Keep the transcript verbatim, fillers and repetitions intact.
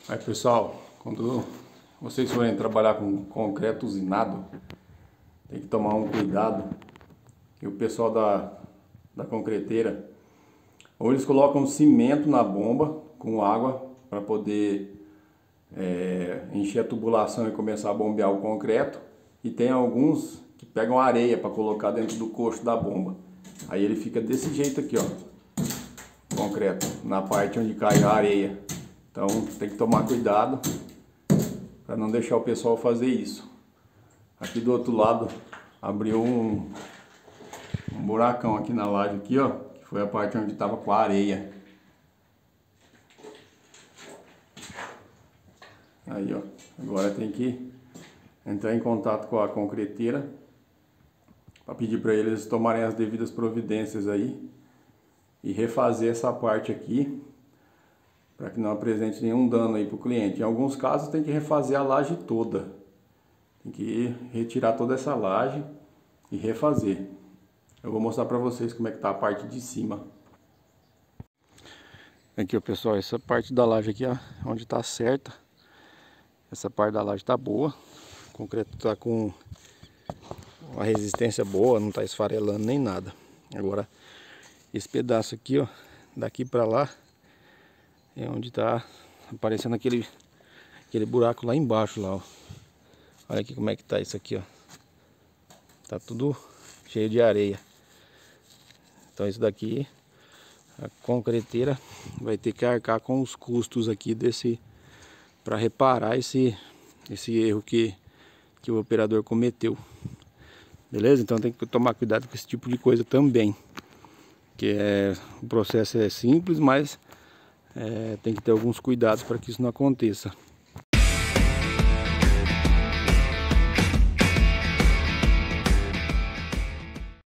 Aí pessoal, quando vocês forem trabalhar com concreto usinado, tem que tomar um cuidado. E o pessoal da, da concreteira, ou eles colocam cimento na bomba com água para poder é, encher a tubulação e começar a bombear o concreto. E tem alguns que pegam areia para colocar dentro do coxo da bomba. Aí ele fica desse jeito aqui, ó, concreto, na parte onde cai a areia. Então tem que tomar cuidado para não deixar o pessoal fazer isso. Aqui do outro lado abriu um, um buracão aqui na laje aqui, ó, que foi a parte onde estava com a areia. Aí, ó, agora tem que entrar em contato com a concreteira para pedir para eles tomarem as devidas providências aí e refazer essa parte aqui, para que não apresente nenhum dano aí para o cliente. Em alguns casos tem que refazer a laje toda, tem que retirar toda essa laje e refazer. Eu vou mostrar para vocês como é que tá a parte de cima. Aqui, ó, pessoal, essa parte da laje aqui, ó, onde tá certa, essa parte da laje tá boa, o concreto tá com uma resistência boa, não tá esfarelando nem nada. Agora esse pedaço aqui, ó, daqui para lá é onde tá aparecendo aquele aquele buraco lá embaixo lá, ó. Olha aqui como é que tá isso aqui, ó. Tá tudo cheio de areia. Então isso daqui a concreteira vai ter que arcar com os custos aqui desse para reparar esse esse erro que que o operador cometeu. Beleza? Então tem que tomar cuidado com esse tipo de coisa também. Que é, o processo é simples, mas é, tem que ter alguns cuidados para que isso não aconteça.